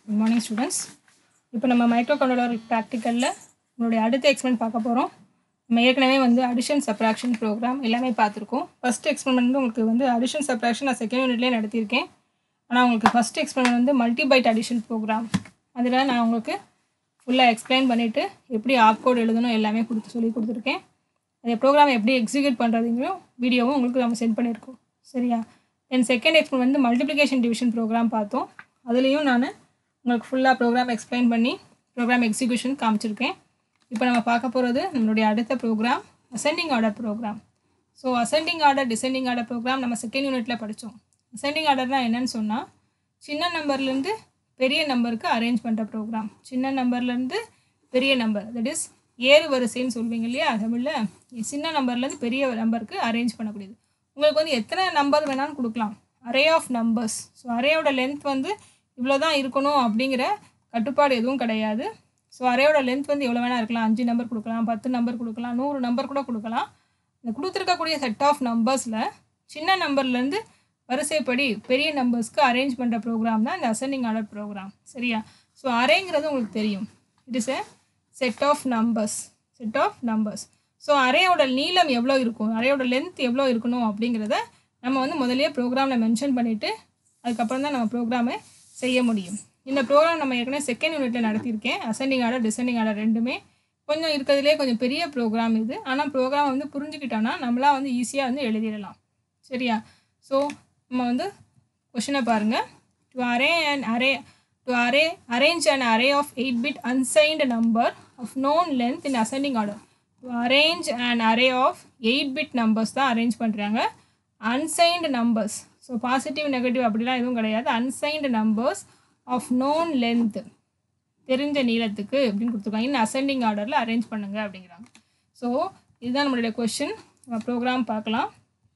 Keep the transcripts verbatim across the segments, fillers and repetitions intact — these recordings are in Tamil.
Good morning students. இப்போ நம்ம மைக்ரோகண்ட்ரோலர் ப்ராக்டிக்கலில் நம்மளுடைய அடுத்த எக்ஸ்பெரிமெண்ட் பார்க்க போகிறோம். நம்ம ஏற்கனவே வந்து அடிஷன் சப்ராக்ஷன் ப்ரோக்ராம் எல்லாமே பார்த்துருக்கோம். ஃபஸ்ட் எக்ஸ்பெரிமெண்ட் வந்து உங்களுக்கு வந்து அடிஷன் சப்ராக்ஷன் நான் செகண்ட் யூனிட்லேயே நடத்தியிருக்கேன். ஆனால் உங்களுக்கு ஃபஸ்ட் எக்ஸ்பெரிமெண்ட் வந்து மல்டிபைட் அடிஷன் ப்ரோக்ராம். அதில் நான் உங்களுக்கு ஃபுல்லாக எக்ஸ்பிளைன் பண்ணிவிட்டு எப்படி ஆப் கோட் எழுதணும் எல்லாமே கொடுத்து சொல்லி கொடுத்துருக்கேன். அந்த ப்ரோக்ராம் எப்படி எக்ஸிக்யூட் பண்ணுறதுங்கும் வீடியோவும் உங்களுக்கு நம்ம சென்ட் பண்ணியிருக்கோம். சரியா? தென் செகண்ட் எக்ஸ்பெரிமெண்ட் வந்து மல்டிப்ளிகேஷன் டிவிஷன் ப்ரோக்ராம் பார்த்தோம். அதுலேயும் நான் உங்களுக்கு ஃபுல்லாக ப்ரோக்ராம் எக்ஸ்பிளைன் பண்ணி ப்ரோக்ராம் எக்ஸிக்யூஷன் காமிச்சிருக்கேன். இப்போ நம்ம பார்க்க போகிறது நம்மளுடைய அடுத்த program ascending order program. So ascending order descending order program நம்ம செகண்ட் யூனிட்டில் படித்தோம். அசெண்டிங் ஆர்டர்னால் என்னென்னு சொன்னால் சின்ன நம்பர்லேருந்து பெரிய நம்பருக்கு அரேஞ்ச் பண்ணுற ப்ரோக்ராம். சின்ன நம்பர்லேருந்து பெரிய நம்பர், தட் இஸ் ஏறு வரிசைன்னு சொல்வீங்க இல்லையா தமிழில். சின்ன நம்பர்லேருந்து பெரிய நம்பருக்கு அரேஞ்ச் பண்ணக்கூடியது. உங்களுக்கு வந்து எத்தனை நம்பர் வேணாலும் கொடுக்கலாம். Array of numbers. ஸோ அரேயோட லென்த் வந்து இவ்வளோ தான் இருக்கணும் அப்படிங்கிற கட்டுப்பாடு எதுவும் கிடையாது. ஸோ அரேயோட லென்த் வந்து எவ்வளோ வேணால் இருக்கலாம். அஞ்சு நம்பர் கொடுக்கலாம், பத்து நம்பர் கொடுக்கலாம், நூறு நம்பர் கூட கொடுக்கலாம். இந்த கொடுத்துருக்கக்கூடிய செட் ஆஃப் நம்பர்ஸில் சின்ன நம்பர்லேருந்து வரிசைப்படி பெரிய நம்பர்ஸ்க்கு அரேஞ்ச் பண்ணுற ப்ரோக்ராம் தான் இந்த அசெண்டிங் ஆர்டர் ப்ரோக்ராம். சரியா? ஸோ அரேங்கிறது உங்களுக்கு தெரியும். It is a set of numbers. Set of numbers. So அரேயோட நீளம் எவ்வளோ இருக்கும், அரேயோட லென்த் எவ்வளோ இருக்கணும் அப்படிங்கிறத நம்ம வந்து முதலே ப்ரோக்ராமில் மென்ஷன் பண்ணிவிட்டு அதுக்கப்புறம் தான் நம்ம ப்ரோக்ராமை செய்ய முடியும். இந்த ப்ரோக்ராம் நம்ம ஏற்கனவே செகண்ட் யூனிட்டில் நடத்தியிருக்கேன். அசெண்டிங் ஆர்டர் டிசெண்டிங் ஆர்டர் ரெண்டுமே கொஞ்சம் இருக்கிறதுலே கொஞ்சம் பெரிய ப்ரோக்ராம் இது. ஆனால் ப்ரோக்ராம் வந்து புரிஞ்சுக்கிட்டோன்னா நம்மளாம் வந்து ஈஸியாக வந்து எழுதிடலாம். சரியா? ஸோ நம்ம வந்து கொஷினை பாருங்கள். To array and array to array arrange and array of eight bit unsigned number of known length in ascending order. To arrange and array of eight bit numbers தான் அரேஞ்ச் பண்ணுறாங்க. Unsigned numbers. So positive negative அப்படிலாம் எதுவும் கிடையாது. Unsigned numbers of known length, தெரிஞ்ச நீளத்துக்கு அப்படின்னு கொடுத்துருக்காங்க. இன்னும் அசெண்டிங் ஆர்டரில் அரேஞ்ச் பண்ணுங்க அப்படிங்கிறாங்க. ஸோ இதுதான் நம்மளுடைய கொஷின். நம்ம ப்ரோக்ராம் பார்க்கலாம்.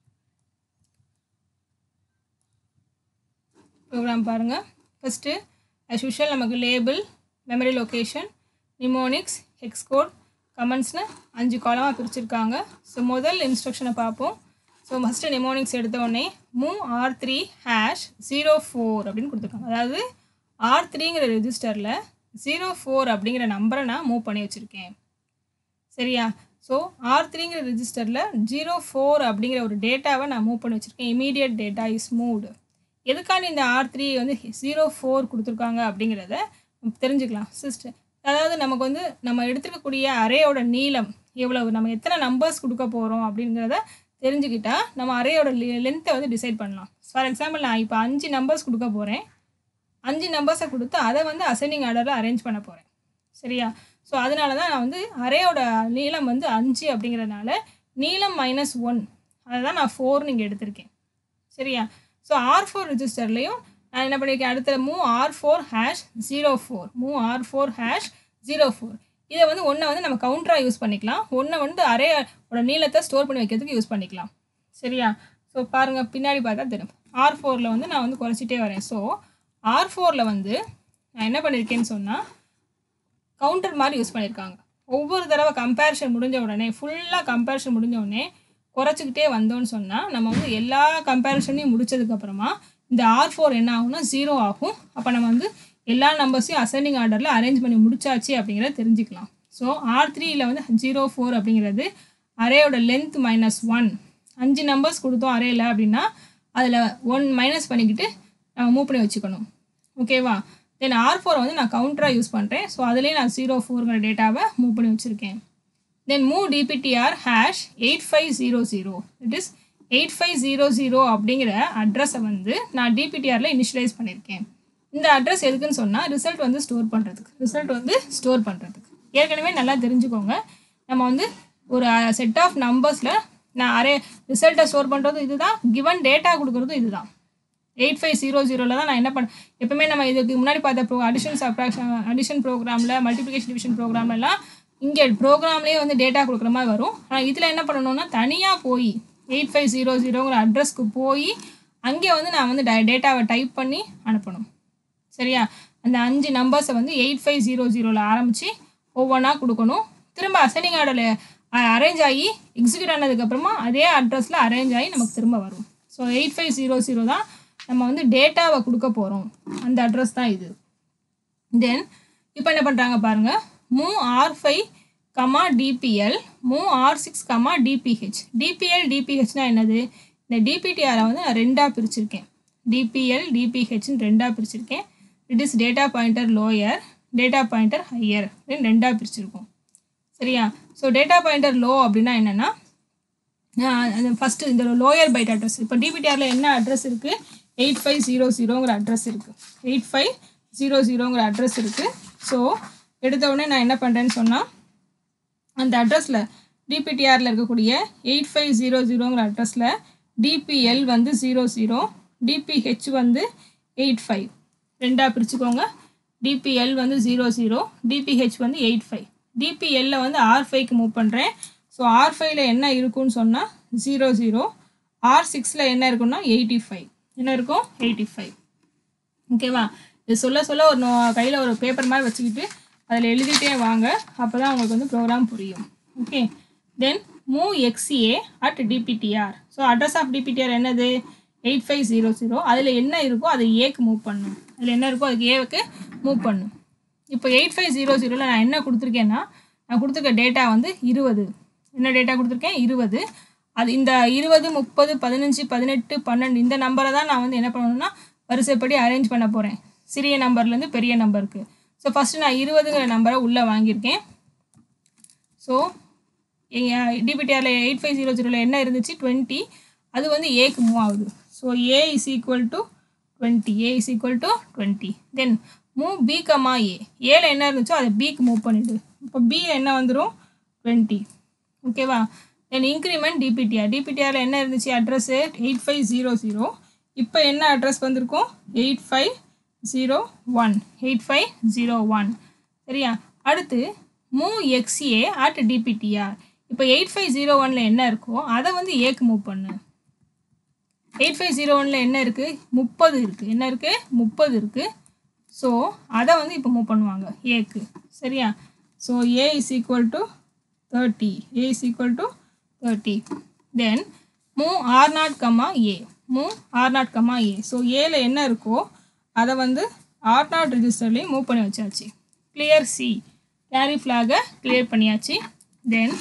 ப்ரோக்ராம் பாருங்கள். ஃபஸ்ட்டு ஆஸ் யூஷுவல் நமக்கு label, memory location, mnemonics, hex code, கமெண்ட்ஸ்னு அஞ்சு காலமாக பிரிச்சுருக்காங்க. ஸோ முதல் இன்ஸ்ட்ரக்ஷனை பார்ப்போம். ஸோ ஃபஸ்ட்டு நிமோனிக்ஸ் எடுத்த உடனே move R three hash zero four அப்படின்னு கொடுத்துருக்காங்க. அதாவது ஆர் த்ரீங்கிற ரெஜிஸ்டரில் ஜீரோ ஃபோர் அப்படிங்கிற நம்பரை நான் மூவ் பண்ணி வச்சுருக்கேன். சரியா? ஸோ ஆர் த்ரீங்கிற ரெஜிஸ்டரில் ஜீரோ ஃபோர் அப்படிங்கிற ஒரு டேட்டாவை நான் மூவ் பண்ணி வச்சுருக்கேன். Immediate data is moved. எதுக்கான இந்த ஆர் த்ரீ வந்து ஜீரோ ஃபோர் கொடுத்துருக்காங்க அப்படிங்கிறத தெரிஞ்சுக்கலாம். சிஸ்டர் அதாவது நமக்கு வந்து நம்ம எடுத்துருக்கக்கூடிய அரேயோட நீளம் எவ்வளவு, நம்ம எத்தனை நம்பர்ஸ் கொடுக்க போகிறோம் அப்படிங்கிறத தெரிஞ்சுக்கிட்டால் நம்ம அரேயோட லென்த்தை வந்து டிசைட் பண்ணலாம். ஃபார் எக்ஸாம்பிள் நான் இப்போ அஞ்சு நம்பர்ஸ் கொடுக்க போகிறேன். அஞ்சு நம்பர்ஸை கொடுத்து அதை வந்து அசெண்டிங் ஆர்டரில் அரேஞ்ச் பண்ண போகிறேன். சரியா? ஸோ அதனால தான் நான் வந்து அரேயோட நீளம் வந்து அஞ்சு அப்படிங்கிறதுனால நீளம் மைனஸ் ஒன் அதை தான் நான் ஃபோர்னு இங்கே எடுத்திருக்கேன். சரியா? ஸோ ஆர் ஃபோர் ரெஜிஸ்டர்லேயும் நான் என்ன பண்ணியிருக்கேன், அடுத்த move R four hash zero four move R four hash zero four இதை வந்து ஒன்றை வந்து நம்ம கவுண்டராக யூஸ் பண்ணிக்கலாம். ஒன்றை வந்து அரேயோட நீளத்தை ஸ்டோர் பண்ணி வைக்கிறதுக்கு யூஸ் பண்ணிக்கலாம். சரியா? ஸோ பாருங்கள், பின்னாடி பார்த்தா தெரியும். ஆர் ஃபோரில் வந்து நான் வந்து குறைச்சிட்டே வரேன். ஸோ ஆர் ஃபோரில் வந்து நான் என்ன பண்ணியிருக்கேன்னு சொன்னால் கவுண்டர் மாதிரி யூஸ் பண்ணியிருக்காங்க. ஒவ்வொரு தடவை கம்பேரிஷன் முடிஞ்ச உடனே ஃபுல்லாக கம்பேரிஷன் முடிஞ்ச உடனே குறைச்சிக்கிட்டே வந்தோன்னு சொன்னால் நம்ம வந்து எல்லா கம்பேரிஷனையும் முடித்ததுக்கப்புறமா இந்த ஆர் ஃபோர் என்ன ஆகும்னா ஜீரோ ஆகும். அப்போ நம்ம வந்து எல்லா நம்பர்ஸையும் அசெண்டிங் ஆர்டரில் அரேஞ்ச் பண்ணி முடிச்சாச்சு அப்படிங்கிறத தெரிஞ்சுக்கலாம். ஸோ ஆர் த்ரீயில் வந்து ஜீரோ ஃபோர் அப்படிங்கிறது அரேயோட லென்த் மைனஸ் ஒன். அஞ்சு நம்பர்ஸ் கொடுத்தோம் அரேயில் அப்படின்னா அதில் ஒன் மைனஸ் பண்ணிக்கிட்டு நம்ம மூவ் பண்ணி வச்சுக்கணும். ஓகேவா? தென் ஆர் ஃபோரை வந்து நான் கவுண்டராக யூஸ் பண்ணுறேன். ஸோ அதுலேயே நான் ஜீரோ ஃபோருங்கிற டேட்டாவை மூவ் பண்ணி வச்சுருக்கேன். Then move DPTR hash eight five zero zero it is eight five zero zero அப்படிங்கிற அட்ரஸை வந்து நான் டிபிடிஆரில் இனிஷியலைஸ் பண்ணியிருக்கேன். இந்த அட்ரஸ் எதுக்குன்னு சொன்னால் ரிசல்ட் வந்து ஸ்டோர் பண்ணுறதுக்கு ரிசல்ட் வந்து ஸ்டோர் பண்ணுறதுக்கு ஏற்கனவே நல்லா தெரிஞ்சுக்கோங்க. நம்ம வந்து ஒரு செட் ஆஃப் நம்பர்ஸில் நான் அரே ரிசல்ட்டை ஸ்டோர் பண்ணுறதும் இது தான், கிவன் டேட்டா கொடுக்குறதும் இது தான். எயிட் ஃபைவ் ஜீரோ ஜீரோவில் தான் நான் என்ன பண்ண எப்போவுமே நம்ம இதுக்கு முன்னாடி பார்த்த ப்ரோ அடிஷன் சப்ராக்ஷன் அடிஷன் ப்ரோக்ராமில் மல்டிப்ளிகேஷன் டிவிஷன் ப்ரோக்ராம்லாம் இங்கே ப்ரோக்ராம்லேயே வந்து டேட்டா கொடுக்குற மாதிரி வரும். ஆனால் இதில் என்ன பண்ணணும்னா தனியாக போய் எயிட் ஃபைவ் ஜீரோ ஜீரோங்கிற அட்ரஸ்க்கு போய் அங்கே வந்து நான் வந்து டேட்டாவை டைப் பண்ணி அனுப்பணும். சரியா? அந்த அஞ்சு நம்பர்ஸை வந்து எயிட் ஃபைவ் ஜீரோ ஜீரோவில் ஆரம்பித்து ஒவ்வொன்றா கொடுக்கணும். திரும்ப அசெண்டிங் ஆர்டரில் அரேஞ்ச் ஆகி எக்ஸிக்யூட் ஆனதுக்கப்புறமா அதே அட்ரஸில் அரேஞ்ச் ஆகி நமக்கு திரும்ப வரும். So eight five zero zero தான் நம்ம வந்து டேட்டாவை கொடுக்க போகிறோம். அந்த அட்ரஸ் தான் இது. தென் இப்போ என்ன பண்ணுறாங்க பாருங்கள், move R five comma DPL, move R six comma DPH. DPL டிபிஹெச்னால் என்னது? இந்த டிபிடிஆரை வந்து நான் ரெண்டாக பிரிச்சிருக்கேன். டிபிஎல் டிபிஹெச்னு ரெண்டாக பிரிச்சிருக்கேன். It is data pointer lower, data pointer higher, then ரெண்டாக பிரிச்சிருக்கோம். சரியா? ஸோ டேட்டா பாயிண்டர் லோ அப்படின்னா என்னென்னா, ஃபஸ்ட்டு இந்த லோயர் பைட் அட்ரஸ். இப்போ டிபிடிஆரில் என்ன அட்ரஸ் இருக்குது? எயிட் ஃபைவ் ஜீரோ ஜீரோங்கிற அட்ரஸ் இருக்குது. எயிட் ஃபைவ் ஜீரோ ஜீரோங்கிற அட்ரஸ் இருக்குது. ஸோ எடுத்த உடனே நான் என்ன பண்ணுறேன்னு சொன்னால், அந்த அட்ரஸில் டிபிடிஆரில் இருக்கக்கூடிய எயிட் ஃபைவ் ஜீரோ ஜீரோங்கிற அட்ரஸில் டிபிஎல் வந்து ஜீரோ ஜீரோ, டிபிஹெச் வந்து எயிட் ஃபைவ் ரெண்டாக பிரிச்சுக்கோங்க. டிபிஎல் வந்து ஜீரோ ஜீரோ, டிபிஹெச் வந்து எயிட் ஃபைவ். டிபிஎல்ல வந்து ஆர் ஃபைவ்க்கு மூவ் பண்ணுறேன். ஸோ ஆர் ஃபைவ்ல என்ன இருக்குன்னு சொன்னால் ஜீரோ ஜீரோ, ஆர் சிக்ஸில் என்ன இருக்குன்னா எயிட்டி ஃபைவ். என்ன இருக்கும்? Eighty five. ஓகேவா? இது சொல்ல சொல்ல ஒரு நோ கையில் ஒரு பேப்பர் மாதிரி வச்சுக்கிட்டு அதில் எழுதிட்டே வாங்க, அப்போ தான் உங்களுக்கு வந்து ப்ரோக்ராம் புரியும். Okay, then move X A at DPTR. So address of DPTR என்னது? Eight five zero zero. அதில் என்ன இருக்கோ அதை ஏக்கு மூவ் பண்ணணும். அதில் என்ன இருக்கோ அதுக்கு ஏவுக்கு மூவ் பண்ணணும். இப்போ எயிட் ஃபைவ் ஜீரோ ஜீரோவில் நான் என்ன கொடுத்துருக்கேன்னா, நான் கொடுத்துருக்க டேட்டா வந்து இருபது. என்ன டேட்டா கொடுத்துருக்கேன்? இருபது. அது இந்த இருபது, முப்பது, பதினஞ்சு, பதினெட்டு, பன்னெண்டு இந்த நம்பரை தான் நான் வந்து என்ன பண்ணணும்னா வரிசைப்படி அரேஞ்ச் பண்ண போகிறேன், சிறிய நம்பர்லேருந்து பெரிய நம்பருக்கு. ஸோ ஃபஸ்ட்டு நான் இருபதுங்கிற நம்பரை உள்ளே வாங்கியிருக்கேன். ஸோ எங்கள் டிபிடிஆரில் எயிட் ஃபைவ் ஜீரோ ஜீரோவில் என்ன இருந்துச்சு? டுவெண்ட்டி. அது வந்து ஏக்கு மூவ் ஆகுது. So A is equal to twenty. A is equal to twenty. Then move B comma A. ஏல என்ன இருந்துச்சோ அதை பிக்கு மூவ் பண்ணிவிடு. இப்போ பியில் என்ன வந்துடும்? டுவெண்ட்டி. ஓகேவா? தென் இன்க்ரிமெண்ட் டிபிடிஆர். டிபிடிஆரில் என்ன இருந்துச்சு? Address eight five zero zero. இப்போ என்ன அட்ரஸ் வந்திருக்கும்? Eight five zero one. Eight five zero one. சரியா? அடுத்து மூவ் எக்ஸ்ஏ அட் டிபிடிஆர். இப்போ எயிட் ஃபைவ் ஜீரோ ஒனில் என்ன இருக்கோ அதை வந்து ஏக்கு மூவ் பண்ணு. எயிட் ஃபைவ் ஜீரோ ஒனில் என்ன இருக்குது? முப்பது இருக்குது. என்ன இருக்குது? முப்பது இருக்குது. ஸோ அதை வந்து இப்போ மூவ் பண்ணுவாங்க ஏக்கு. சரியா? So A is equal to thirty. A is equal to thirty. Then move R naught comma A. Move R naught comma A. So ஏல என்ன இருக்கோ அதை வந்து ஆர் நாட் ரெஜிஸ்டர்லேயும் மூவ் பண்ணி வச்சாச்சு. Clear C. கேரி ஃப்ளாகை கிளியர் பண்ணியாச்சு. தென்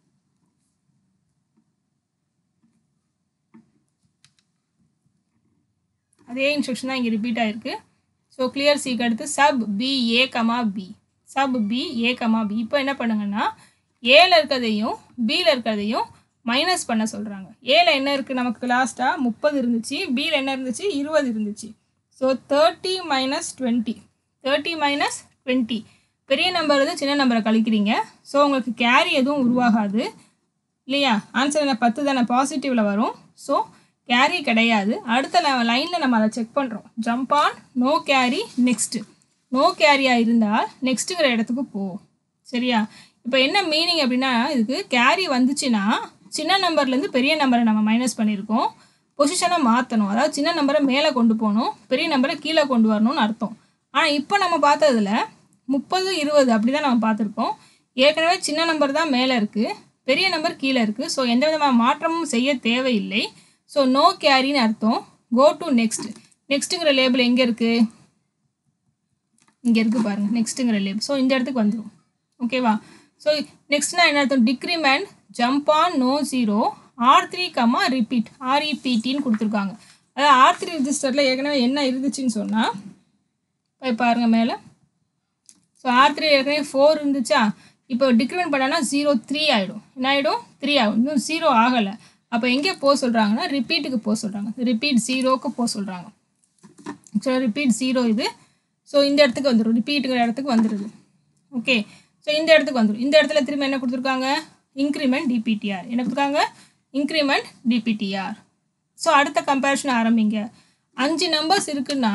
அதே இன்ஸ்ட்ரக்ஷன் தான் இங்கே ரிப்பீட் ஆகிருக்கு. ஸோ கிளியர் சிக்கு அடுத்து sub B A comma B. Sub B A comma B. இப்போ என்ன பண்ணுங்கன்னா, ஏல இருக்கிறதையும் பியில் இருக்கிறதையும் மைனஸ் பண்ண சொல்கிறாங்க. ஏல என்ன இருக்குது? நமக்கு லாஸ்ட்டாக முப்பது இருந்துச்சு. பியில் என்ன இருந்துச்சு? இருபது இருந்துச்சு. So thirty minus twenty. Thirty minus twenty. பெரிய நம்பர் வந்து சின்ன நம்பரை கழிக்கிறீங்க. ஸோ உங்களுக்கு கேரி எதுவும் உருவாகாது இல்லையா? ஆன்சர் என்ன? பத்து தானே, பாசிட்டிவில் வரும். ஸோ கேரி கிடையாது. அடுத்த லைனில் நம்ம அதை செக் பண்ணுறோம். Jump on no carry next. No கேரியாக இருந்தால் நெக்ஸ்ட்டுங்கிற இடத்துக்கு போ. சரியா? இப்போ என்ன மீனிங் அப்படின்னா, இதுக்கு கேரி வந்துச்சுன்னா சின்ன நம்பர்லேருந்து பெரிய நம்பரை நம்ம மைனஸ் பண்ணியிருக்கோம். பொசிஷனை மாற்றணும். அதாவது சின்ன நம்பரை மேலே கொண்டு போகணும், பெரிய நம்பரை கீழே கொண்டு வரணும்னு அர்த்தம். ஆனால் இப்போ நம்ம பார்த்ததில் முப்பது இருபது அப்படி தான் நம்ம பார்த்துருக்கோம். ஏற்கனவே சின்ன நம்பர் தான் மேலே இருக்குது, பெரிய நம்பர் கீழே இருக்குது. ஸோ எந்த விதமான மாற்றமும் செய்ய தேவையில்லை. ஸோ நோ கேரின்னு அர்த்தம். Go to next. நெக்ஸ்ட்டுங்கிற லேபிள் எங்கே இருக்குது? இங்கே இருக்குது பாருங்கள், நெக்ஸ்ட்டுங்கிற லேபிள். ஸோ இந்த இடத்துக்கு வந்துடும். ஓகேவா? ஸோ நெக்ஸ்ட்னா என்ன அர்த்தம்? Decrement jump on no zero R three comma repeat. ஆர்இபிடின்னு கொடுத்துருக்காங்க. அதாவது ஆர் த்ரீ ரிஜிஸ்டரில் ஏற்கனவே என்ன இருந்துச்சுன்னு சொன்னால், போய் பாருங்கள் மேலே. ஸோ ஆர் த்ரீ ஏற்கனவே ஃபோர் இருந்துச்சா? இப்போ டிக்ரிமெண்ட் பண்ணோன்னா ஜீரோ த்ரீ ஆகிடும். என்ன ஆகிடும்? த்ரீ ஆகும். இன்னும் ஜீரோ ஆகலை. அப்போ எங்கே போக சொல்கிறாங்கன்னா ரிப்பீட்டுக்கு போக சொல்கிறாங்க. ரிப்பீட் ஜீரோக்கு போக சொல்கிறாங்க. ஆக்சுவலாக ரிப்பீட் ஜீரோ இது. ஸோ இந்த இடத்துக்கு வந்துடும், ரிப்பீட்டுங்கிற இடத்துக்கு வந்துடுது. ஓகே, ஸோ இந்த இடத்துக்கு வந்துடும். இந்த இடத்துல திரும்ப என்ன கொடுத்துருக்காங்க? Increment DPTR. என்ன கொடுத்துருக்காங்க? Increment DPTR. ஸோ அடுத்த கம்பேரிஷன் ஆரம்பிங்க. அஞ்சு நம்பர்ஸ் இருக்குன்னா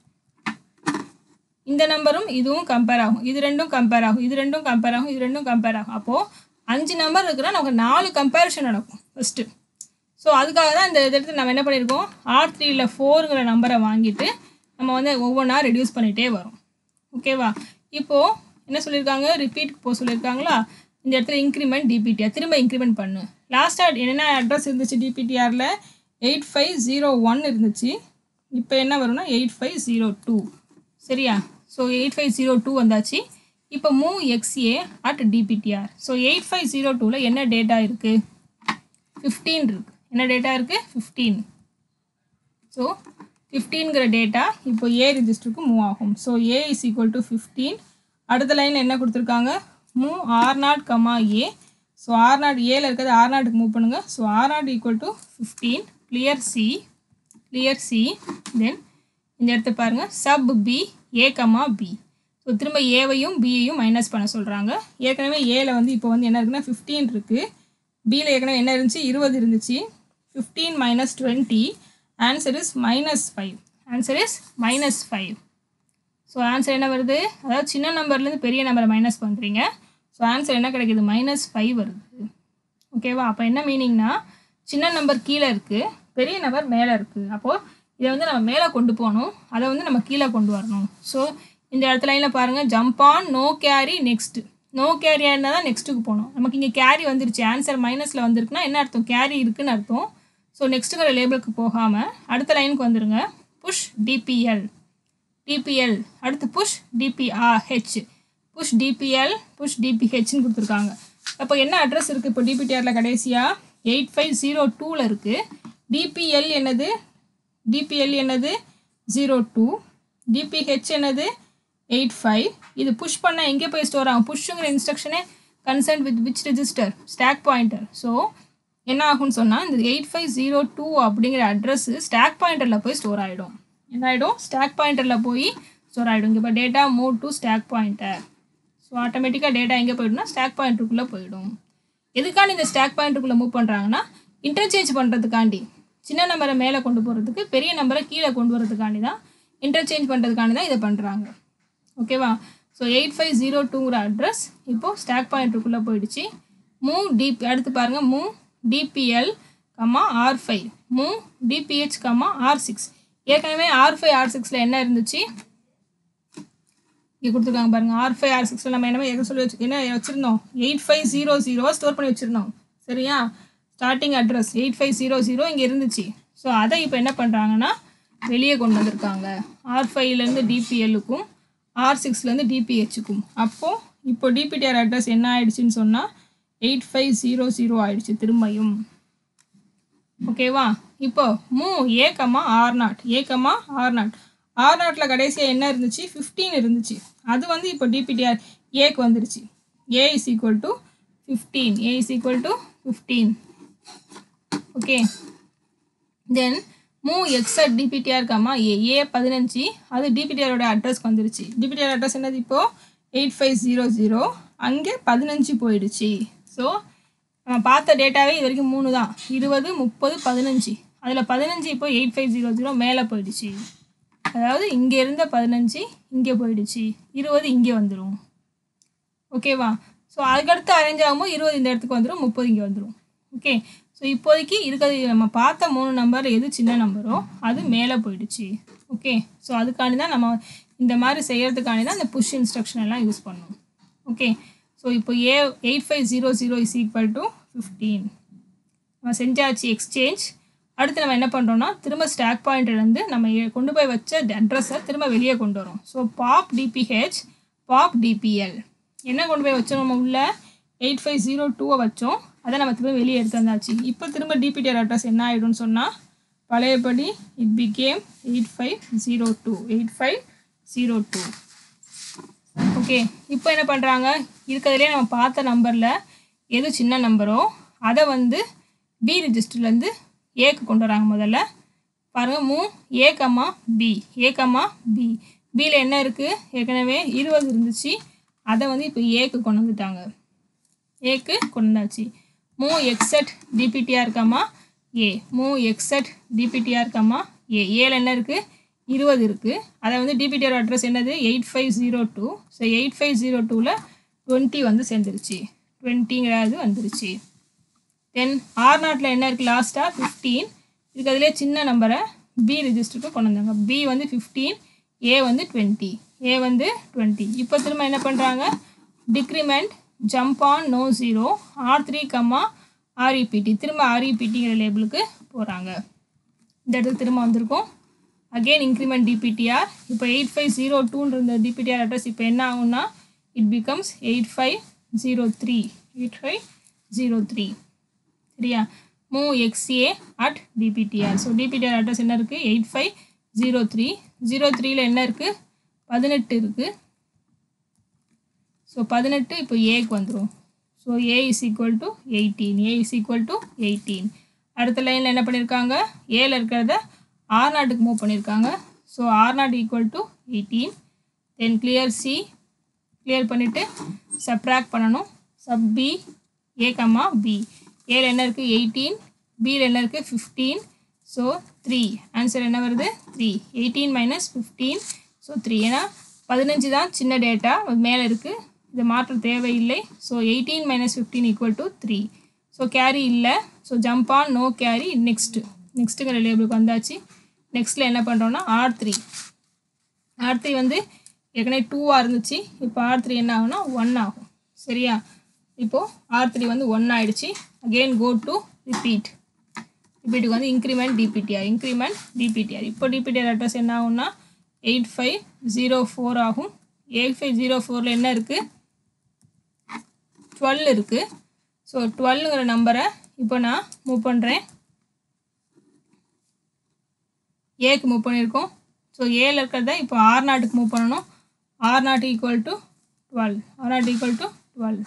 இந்த நம்பரும் இதுவும் கம்பேர் ஆகும், இது ரெண்டும் கம்பேர் ஆகும், இது ரெண்டும் கம்பேர் ஆகும், இது ரெண்டும் கம்பேர் ஆகும். அப்போது அஞ்சு நம்பர் இருக்குன்னா நமக்கு நாலு கம்பேரிஷன் நடக்கும் ஃபஸ்ட்டு. ஸோ அதுக்காக தான் இந்த இடத்துல நம்ம என்ன பண்ணியிருக்கோம்? ஆர் த்ரீயில் ஃபோருங்கிற நம்பரை வாங்கிட்டு நம்ம வந்து ஒவ்வொன்றா ரெடியூஸ் பண்ணிகிட்டே வரோம். ஓகேவா? இப்போது என்ன சொல்லியிருக்காங்க? ரிப்பீட்டுக்கு போக சொல்லியிருக்காங்களா? இந்த இடத்துல இன்க்ரிமெண்ட் டிபிடிஆர். திரும்ப இன்க்ரிமெண்ட் பண்ணு. லாஸ்ட்டாக என்னென்ன அட்ரஸ் இருந்துச்சு டிபிடிஆரில்? எயிட் ஃபைவ் ஜீரோ ஒன் இருந்துச்சு. இப்போ என்ன வரும்னா எயிட் ஃபைவ் ஜீரோ டூ. சரியா? So eight five zero two வந்தாச்சு. இப்போ move X A at DPTR. So eight five zero டூவில் என்ன டேட்டா இருக்குது? ஃபிஃப்டீன் இருக்குது. என்ன டேட்டா இருக்குது? ஃபிஃப்டீன். ஸோ ஃபிஃப்டீன்கிற டேட்டா இப்போ ஏ ரிஜிஸ்டருக்கு மூவ் ஆகும். So A is equal to fifteen. அடுத்த லைனில் என்ன கொடுத்துருக்காங்க? Move R naught comma A. So R naught ஏல இருக்கிறது ஆர் நாட்டுக்கு மூவ் பண்ணுங்கள். So R naught equal to fifteen. Clear C, clear C. Then இந்த இடத்த பாருங்கள், sub B A comma B. So திரும்ப ஏவையும் பியையும் மைனஸ் பண்ண சொல்கிறாங்க. ஏற்கனவே ஏல வந்து இப்போ வந்து என்ன இருக்குன்னா ஃபிஃப்டீன் இருக்குது. பியில் ஏற்கனவே என்ன இருந்துச்சு? இருபது இருந்துச்சு. Fifteen minus twenty. Answer is minus five. Answer is minus five. So answer என்ன வருது? அதாவது சின்ன நம்பர்லேருந்து பெரிய நம்பரை மைனஸ் பண்ணுறீங்க. ஸோ ஆன்சர் என்ன கிடைக்குது? மைனஸ் ஃபைவ் வருது. ஓகேவா? அப்போ என்ன மீனிங்னா சின்ன நம்பர் கீழே இருக்குது, பெரிய நம்பர் மேலே இருக்குது. அப்போது இதை வந்து நம்ம மேலே கொண்டு போகணும், அதை வந்து நம்ம கீழே கொண்டு வரணும். ஸோ இந்த இடத்துல லைனில் பாருங்கள், jump on no carry next. No கேரியாக இருந்தால் தான் நெக்ஸ்ட்டுக்கு போகணும். நமக்கு இங்கே கேரி வந்துருச்சு, ஆன்சர் மைனஸில் வந்துருக்குன்னா என்ன அர்த்தம்? கேரி இருக்குதுன்னு அர்த்தம். ஸோ நெக்ஸ்ட்டுங்கிற லேபிளுக்கு போகாமல் அடுத்த லைனுக்கு வந்துடுங்க. Push DPL. டிபிஎல் அடுத்து push DPRH. Push DPL push டிபிஹெச்னு கொடுத்துருக்காங்க. அப்போ என்ன அட்ரஸ் இருக்குது இப்போ டிபிடிஆரில்? கடைசியாக எயிட் ஃபைவ் ஜீரோ டூவில் இருக்குது. டிபிஎல் என்னது? டிபிஎல் என்னது? Zero two. டிபிஹெச் என்னது? Eight five. இது புஷ் பண்ணால் எங்கே போய் ஸ்டோர் ஆகும்? புஷ்ஷுங்கிற இன்ஸ்ட்ரக்ஷனே concern with which register? Stack pointer. So என்ன ஆகும்னு சொன்னால் இந்த எயிட் ஃபைவ் ஜீரோ டூ அப்படிங்கிற அட்ரஸ் ஸ்டாக் பாயிண்டரில் போய் ஸ்டோர் ஆகிடும். என்ன ஆகிடும்? ஸ்டாக் பாயிண்டரில் போய் ஸ்டோர் ஆகிடும். இங்கே இப்போ data move to stack pointer. So ஆட்டோமேட்டிக்காக டேட்டா எங்கே போய்டும்னா ஸ்டாக் பாயிண்டருக்குள்ளே போயிடும். எதுக்காண்டி இந்த ஸ்டாக் பாயிண்டருக்குள்ளே மூவ் பண்ணுறாங்கன்னா இன்டர்சேஞ்ச் பண்ணுறதுக்காண்டி, சின்ன நம்பரை மேலே கொண்டு போகிறதுக்கு, பெரிய நம்பரை கீழே கொண்டு வரதுக்காண்டி தான், இன்டர்சேஞ்ச் பண்ணுறதுக்காண்டி தான் இதை பண்ணுறாங்க. ஓகேவா? ஸோ எயிட் ஃபைவ் ஜீரோ டூங்கிற அட்ரஸ் இப்போது ஸ்டாக் பாயிண்டருக்குள்ளே போயிடுச்சு. மூவ் டிபி அடுத்து பாருங்கள், move DPL comma R five. Move DPH comma R six. ஏற்கனவே ஆர் ஃபைவ் ஆர் சிக்ஸில் என்ன இருந்துச்சு? இங்கே கொடுத்துருக்காங்க பாருங்கள். ஆர் ஃபைவ் ஆர் சிக்ஸில் நம்ம என்ன சொல்லி வச்சு என்ன வச்சுருந்தோம்? எயிட் ஃபைவ் ஜீரோ ஜீரோவை ஸ்டோர் பண்ணி வச்சுருந்தோம். சரியா? Starting address eight five zero zero இங்கே இருந்துச்சு. ஸோ அதை இப்போ என்ன பண்ணுறாங்கன்னா வெளியே கொண்டு வந்திருக்காங்க. ஆர் ஃபைவ்லேருந்து டிபிஎல்லுக்கும் ஆர் சிக்ஸ்லேருந்து டிபிஹெச்சுக்கும். அப்போது இப்போ டிபிடிஆர் அட்ரஸ் என்ன ஆயிடுச்சுன்னு சொன்னால் எயிட் ஃபைவ் ஜீரோ ஜீரோ ஆயிடுச்சு திரும்பியும். ஓகேவா? இப்போ move A comma R naught. A comma R naught. R நாட்டில் கடைசியாக என்ன இருந்துச்சு? ஃபிஃப்டீன் இருந்துச்சு. அது வந்து இப்போ டிபிடிஆர் ஏக்கு வந்துருச்சு. A is equal to fifteen. A is equal to fifteen. Okay. Then move X at DPTR comma A. A பதினஞ்சு. அது டிபிடிஆரோட அட்ரஸ்க்கு வந்துருச்சு. டிபிடிஆர் அட்ரஸ் என்னது இப்போது? Eight five zero zero. அங்கே பதினஞ்சு போயிடுச்சு. ஸோ நம்ம பார்த்த டேட்டாவே இது வரைக்கும் மூணு தான். இருபது, முப்பது, பதினஞ்சு. அதில் பதினஞ்சு இப்போ எயிட் ஃபைவ் ஜீரோ ஜீரோ மேலே போயிடுச்சு. அதாவது இங்கே இருந்த பதினஞ்சு இங்கே போயிடுச்சு. இருபது இங்கே வந்துடும். ஓகேவா? ஸோ அதுக்கடுத்து அரேஞ்ச் ஆகும்போது இருபது இந்த இடத்துக்கு வந்துடும், முப்பது இங்கே வந்துடும். ஓகே. ஸோ இப்போதைக்கு இருக்கிறது நம்ம பார்த்த மூணு நம்பர் எது சின்ன நம்பரோ அது மேலே போயிடுச்சு. ஓகே. ஸோ அதுக்காண்டி தான் நம்ம இந்த மாதிரி செய்கிறதுக்காண்டி தான் இந்த புஷ் இன்ஸ்ட்ரக்ஷன் எல்லாம் யூஸ் பண்ணணும். ஓகே. ஸோ இப்போ A eight five zero zero is equal to fifteen நம்ம செஞ்சாச்சு எக்ஸ்சேஞ்ச். அடுத்து நம்ம என்ன பண்ணுறோம்னா திரும்ப ஸ்டாக் பாயிண்ட்லேருந்து நம்ம கொண்டு போய் வச்ச அட்ரஸை திரும்ப வெளியே கொண்டு வரோம். So pop DPH pop DPL என்ன கொண்டு போய் வச்சோம்? நம்ம உள்ள எயிட் ஃபைவ் ஜீரோ டூவை வச்சோம், அதை நம்ம திரும்ப வெளியே எடுத்து வந்தாச்சு. இப்போ திரும்ப டிபிடிஆர் அட்ரஸ் என்ன ஆகிடும்னு சொன்னால் பழையபடி it become eight five zero two eight five zero two. Okay. இப்போ என்ன பண்ணுறாங்க? இருக்கிறதுலே நம்ம பார்த்த நம்பரில் எது சின்ன நம்பரோ அதை வந்து பி ரிஜிஸ்டர்லேருந்து ஏக்கு கொண்டு வராங்க. முதல்ல பாருங்கள், move A comma B. A comma B. பியில் என்ன இருக்குது? ஏற்கனவே இருபது இருந்துச்சு, அதை வந்து இப்போ ஏக்கு கொண்டு வந்துட்டாங்க. ஏக்கு கொண்டு வந்தாச்சு. Move X at DPTR comma A. Move X at DPTR comma A. ஏல என்ன இருக்குது? இருபது இருக்குது. அதை வந்து டிபிடிஆர் அட்ரஸ் என்னது? Eight five zero two. So eight five zero டூவில் டுவெண்ட்டி வந்து சேர்ந்துருச்சு. டுவெண்ட்டிங்கிறது வந்துருச்சு. தென் ஆர் நாட்டில் என்ன இருக்குது? லாஸ்ட்டாக ஃபிஃப்டீன் இருக்கிறதுலே சின்ன நம்பரை பி ரிஜிஸ்டருக்கு கொண்டு வந்தாங்க. பி வந்து ஃபிஃப்டீன், ஏ வந்து டுவெண்ட்டி. ஏ வந்து டுவெண்ட்டி. இப்போ திரும்ப என்ன பண்ணுறாங்க? Decrement jump on no zero R three comma REPT. திரும்ப ஆர்இபிடிங்கிற லேபிளுக்கு போகிறாங்க. இந்த இடத்துக்கு திரும்ப வந்திருக்கோம். again increment D P T R. இப்போ eight five zero two இருந்த D P T R address இப்போ என்ன ஆகும்னா it becomes eight five zero three. eight five zero three. சரியா? move X A at D P T R. So D P T R address என்ன இருக்கு? eight five zero three. zero three ல என்ன இருக்கு? பதினெட்டு இருக்கு. So பதினெட்டு இப்போ A க்கு வந்துரும். So A is equal to eighteen. A is equal to eighteen. அடுத்த லைன்ல என்ன பண்ணிருக்காங்க? A ல இருக்கிறத R zero க்கு மூவ் பண்ணிருக்காங்க. So R zero equal to eighteen. Then clear C. clear பண்ணிட்டு subtract பண்ணனும். sub B A, B. A ல என்ன இருக்கு? eighteen. B ல என்ன இருக்கு? fifteen. So three. Answer என்ன வருது? three. eighteen minus fifteen. So three. ஏனா பதினஞ்சு தான் சின்ன டேட்டா மேல இருக்கு. இது மாற்ற தேவையில்லை. So eighteen minus fifteen equal to three. So carry இல்ல. So jump on no carry. Next. நெக்ஸ்ட்ங்கிற லேபிளுக்கு வந்தாச்சு. நெக்ஸ்ட்ல என்ன பண்றோம்னா R three. R three வந்து ஏற்கனவே two ஆ இருந்துச்சு. இப்போ R three என்ன ஆகும்னா one ஆகும். சரியா? இப்போ R three வந்து one ஆயிடுச்சு. again go to repeat. repeat வந்து increment D P T R. increment D P T R. இப்போ D P T R address என்ன ஆகும்னா eight five zero four ஆகும். eight five zero four ல என்ன இருக்கு? twelve இருக்கு. ஸோ டுவெல்ங்கிற நம்பரை இப்போ நான் மூவ் பண்ணுறேன். ஏக்கு மூவ் பண்ணியிருக்கோம். ஸோ ஏல இருக்கிறத இப்போ ஆர் நாட்டுக்கு மூவ் பண்ணணும். R naught equal to twelve. R naught equal to twelve.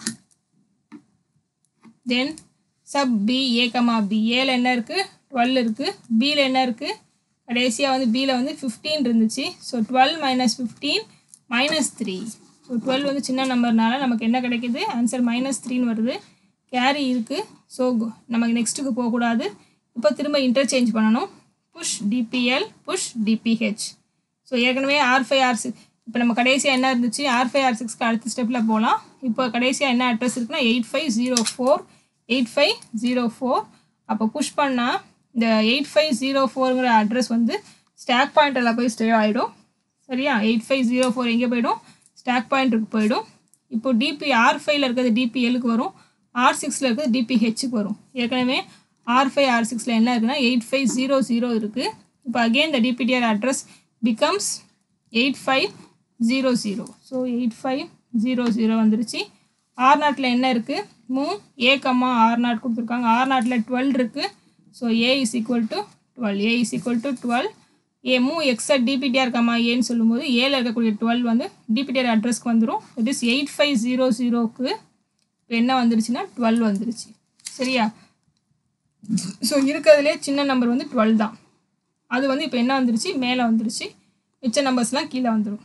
Then sub B A comma B. ஏல என்ன இருக்குது? டுவெல் இருக்குது. பியில் என்ன இருக்குது? கடைசியாக வந்து பியில் வந்து ஃபிஃப்டீன் இருந்துச்சு. So twelve minus fifteen minus three. So twelve வந்து சின்ன நம்பர்னால நமக்கு என்ன கிடைக்குது? ஆன்சர் மைனஸ் த்ரீன்னு வருது. கேரி இருக்குது. ஸோ நமக்கு நெக்ஸ்ட்டுக்கு போகக்கூடாது. இப்போ திரும்ப இன்டர்சேஞ்ச் பண்ணணும். Push DPL push DPH. So ஏற்கனவே ஆர் ஃபைவ் ஆர் சிக்ஸ் இப்போ நம்ம கடைசியாக என்ன இருந்துச்சு? ஆர் ஃபைவ் ஆர் சிக்ஸ்க்கு அடுத்த ஸ்டெப்பில் போகலாம். இப்போ கடைசியாக என்ன அட்ரஸ் இருக்குன்னா eight five zero four eight five zero four. அப்போ புஷ் பண்ணால் இந்த எயிட் ஃபைவ் ஜீரோ ஃபோருங்கிற அட்ரஸ் வந்து ஸ்டாக் பாயிண்டில் போய் ஸ்டே ஆகிடும். சரியா? எயிட் ஃபைவ் ஜீரோ ஃபோர் எங்கே போயிடும்? ஸ்டாக் பாயிண்ட்டுக்கு போயிடும். இப்போ டிபி ஆர் ஃபைவ்ல இருக்கிறது டிபிஎலுக்கு வரும். ஆர் சிக்ஸில் இருக்கிறது டிபிஹெச்சுக்கு வரும். ஏற்கனவே ஆர் ஃபைவ் ஆர் சிக்ஸில் என்ன இருக்குன்னா எயிட் ஃபைவ் ஜீரோ ஜீரோ இருக்குது. இப்போ again the DPTR address becomes eight five zero zero. So eight five zero zero வந்துருச்சு. ஆர் நாட்டில் என்ன இருக்குது? Mov A comma R naught கொடுத்துருக்காங்க. ஆர் நாட்டில் டுவெல் இருக்குது. So A is equal to twelve. A is equal to twelve. A mov X at DPTR கம்மா ஏன்னு சொல்லும்போது ஏல இருக்கக்கூடிய டுவெல் வந்து டிபிடிஆர் அட்ரஸ்க்கு வந்துடும். It is eight five zero ஜீரோக்கு இப்போ என்ன வந்துருச்சுன்னா டுவெல் வந்துருச்சு. சரியா? ஸோ இருக்கிறதுலே சின்ன நம்பர் வந்து டுவெல் தான். அது வந்து இப்போ என்ன வந்துருச்சு? மேலே வந்துருச்சு. மிச்ச நம்பர்ஸ்லாம் கீழே வந்துடும்.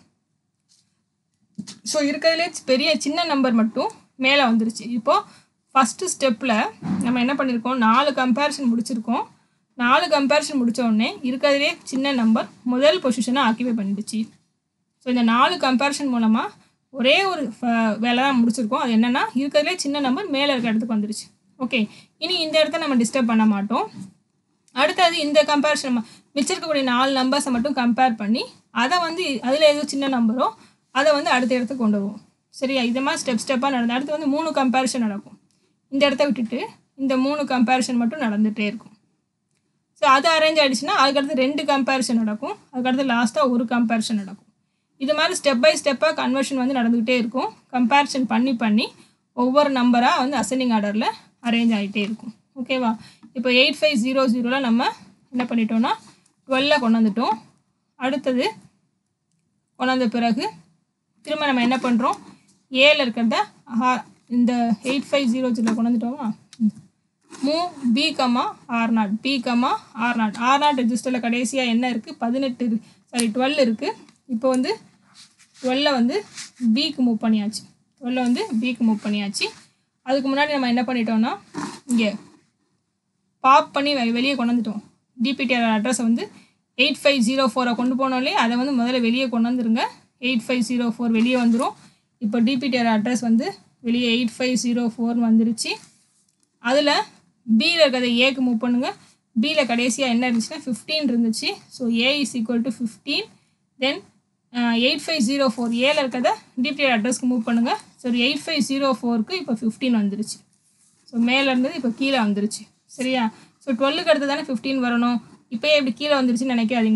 ஸோ இருக்கிறதுலே பெரிய சின்ன நம்பர் மட்டும் மேலே வந்துருச்சு. இப்போது ஃபஸ்ட்டு ஸ்டெப்பில் நம்ம என்ன பண்ணியிருக்கோம்? நாலு கம்பேரிசன் முடிச்சிருக்கோம். நாலு கம்பேரிசன் முடித்த உடனே இருக்கிறதுலே சின்ன நம்பர் முதல் பொசிஷனை ஆக்கிபை பண்ணிடுச்சு. ஸோ இந்த நாலு கம்பேரிசன் மூலமாக ஒரே ஒரு வேலை தான் முடிச்சிருக்கோம். அது என்னென்னா இருக்கிறதுலே சின்ன நம்பர் மேலே இருக்க இடத்துக்கு வந்துருச்சு. ஓகே, இனி இந்த இடத்த நம்ம டிஸ்டர்ப் பண்ண மாட்டோம். அடுத்தது இந்த கம்பேரிசன் மிச்சிருக்கக்கூடிய நாலு நம்பர்ஸை மட்டும் கம்பேர் பண்ணி அதை வந்து அதில் எதுவும் சின்ன நம்பரோ அதை வந்து அடுத்த இடத்துக்கு கொண்டு வருவோம். சரியா? இது மாதிரி ஸ்டெப் ஸ்டெப்பாக நடந்து அடுத்து வந்து மூணு கம்பேரிசன் நடக்கும். இந்த இடத்த விட்டுட்டு இந்த மூணு கம்பேரிசன் மட்டும் நடந்துகிட்டே இருக்கும். ஸோ அது அரேஞ்ச் ஆகிடுச்சுன்னா அதுக்கடுத்து ரெண்டு கம்பேரிசன் நடக்கும். அதுக்கடுத்து லாஸ்ட்டாக ஒரு கம்பேரிசன் நடக்கும். இது மாதிரி ஸ்டெப் பை ஸ்டெப்பாக கன்வர்ஷன் வந்து நடந்துக்கிட்டே இருக்கும். கம்பேரிசன் பண்ணி பண்ணி ஒவ்வொரு நம்பராக வந்து அசெண்டிங் ஆர்டரில் அரேஞ்ச் ஆகிட்டே இருக்கும். ஓகேவா? இப்போ எயிட் ஃபைவ் ஜீரோ ஜீரோவில் நம்ம என்ன பண்ணிட்டோம்னா டுவெல்ல கொண்டு வந்துட்டோம். அடுத்தது கொண்டாந்த பிறகு திரும்ப நம்ம என்ன பண்ணுறோம்? ஏல இருக்கிறத இந்த எயிட் ஃபைவ் ஜீரோ ஜீரோவில் கொண்டு வந்துட்டோமா? Mov B comma R naught. B comma R naught. R naught ரெஜிஸ்டரில் கடைசியாக என்ன இருக்குது? பதினெட்டு சாரி டுவெல் இருக்குது. இப்போ வந்து டுவெல்ல வந்து பிக்கு மூவ் பண்ணியாச்சு. டுவெல்ல வந்து பிக்கு மூவ் பண்ணியாச்சு. அதுக்கு முன்னாடி நம்ம என்ன பண்ணிட்டோம்னா இங்கே பாப் பண்ணி வெளியே கொண்டு வந்துட்டோம். டிபிடிஆர் அட்ரஸை வந்து எயிட் ஃபைவ் ஜீரோ ஃபோரை கொண்டு போனோம்லே அதை வந்து முதல்ல வெளியே கொண்டு வந்துருங்க. எயிட் ஃபைவ் ஜீரோ ஃபோர் வெளியே வந்துடும். இப்போ டிபிடிஆர் அட்ரஸ் வந்து வெளியே எயிட் ஃபைவ் ஜீரோ ஃபோர்னு வந்துருச்சு. அதில் பியில் இருக்கிறத ஏக்கு மூவ் பண்ணுங்கள். பியில் கடைசியாக என்ன இருந்துச்சுன்னா ஃபிஃப்டீன் இருந்துச்சு. So A is equal to fifteen. Then eight five zero four ஏல இருக்கிறத டிபிடிஆர் அட்ரஸ்க்கு மூவ் பண்ணுங்கள். ஸோ எயிட் ஃபைவ் ஜீரோ ஃபோருக்கு இப்போ ஃபிஃப்டீன் வந்துருச்சு. ஸோ மேலே இருந்தது இப்போ கீழே வந்துருச்சு. சரியா? ஸோ டுவெல்லுக்கு அடுத்து தானே ஃபிஃப்டீன் வரணும். இப்போயே இப்படி கீழே வந்துருச்சுன்னு நினைக்காதீங்க.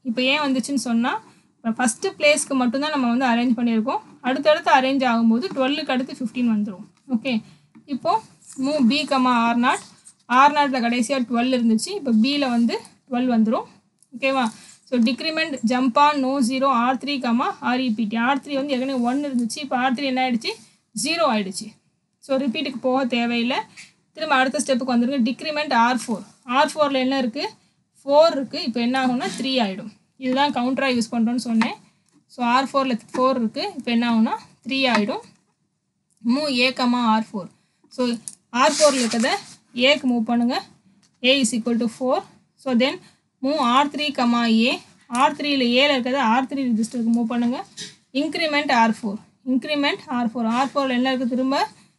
இப்போ ஏன் வந்துச்சுன்னு சொன்னால் ஃபஸ்ட்டு பிளேஸ்க்கு மட்டும்தான் நம்ம வந்து அரேஞ்ச் பண்ணியிருக்கோம். அடுத்தடுத்து அரேஞ்ச் ஆகும்போது டுவெல்லுக்கு அடுத்து ஃபிஃப்டீன் வந்துடும். ஓகே, இப்போது move B comma R naught. R நாட்டில் கடைசியாக டுவெல் இருந்துச்சு, இப்போ பியில் வந்து டுவெல் வந்துடும். ஓகேவா? So decrement jump on no zero R three comma REPT. R three வந்து ஏற்கனவே ஒன் இருந்துச்சு, இப்போ ஆர் த்ரீ என்ன ஆகிடுச்சு, ஜீரோ ஆகிடுச்சு. ஸோ ரிப்பீட்டுக்கு போக தேவையில்லை. திரும்ப அடுத்த ஸ்டெப்புக்கு வந்துருங்க. Decrement R four. ஆர் ஃபோரில் என்ன இருக்குது, ஃபோர் இருக்குது. இப்போ என்ன ஆகும்னா த்ரீ ஆகிடும். இதுதான் கவுண்டராக யூஸ் பண்ணுறோன்னு சொன்னேன். ஸோ ஆர் ஃபோரில் ஃபோர் இருக்குது, இப்போ என்ன ஆகும்னா த்ரீ ஆகிடும். Move A comma R four. So R ஃபோரில் இருக்கிறத ஏக்கு மூவ் பண்ணுங்கள். A is equal to four. So then move R three comma A. R த்ரீயில் ஏல இருக்கிறத ஆர் த்ரீ ரிஜிஸ்டருக்கு மூவ் பண்ணுங்கள். Increment R four. Increment R four. R ஃபோரில் என்ன இருக்குது, திரும்ப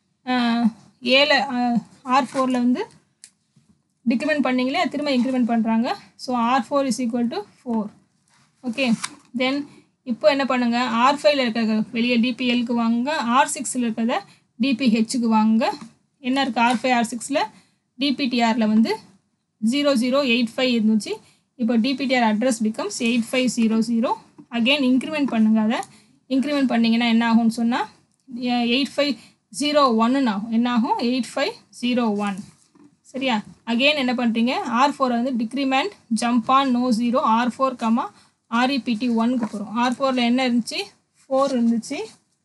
ஏல ஆர் ஃபோரில் வந்து டிக்ரிமெண்ட் பண்ணிங்களே திரும்ப இன்க்ரிமெண்ட் பண்ணுறாங்க. So R four is equal to four. Okay, then இப்போ என்ன பண்ணுங்கள், ஆர் ஃபைவ்ல இருக்கிற வெளியே டிபிஎல்க்கு வாங்க, ஆர் சிக்ஸில் இருக்கிறத டிபிஹெச்சுக்கு வாங்க. என்ன இருக்குது, ஆர் ஃபைவ் ஆர் சிக்ஸில் டிபிடிஆரில் வந்து ஜீரோ ஜீரோ எயிட் ஃபைவ் இருந்துச்சு. இப்போ DPTR address becomes eight five zero zero. Again increment பண்ணுங்கள். அதை இன்க்ரிமெண்ட் பண்ணிங்கன்னா என்ன ஆகும்னு சொன்னால் எயிட் ஃபைவ் ஜீரோ ஒன்னு ஆகும். என்ன ஆகும், எயிட் ஃபைவ் ஜீரோ ஒன். சரியா? அகெயின் என்ன பண்ணுறீங்க, ஆர் ஃபோரை வந்து decrement jump on no zero R four comma REPT ஒன்னுக்கு போகிறோம். ஆர் ஃபோரில் என்ன இருந்துச்சு, ஃபோர் இருந்துச்சு.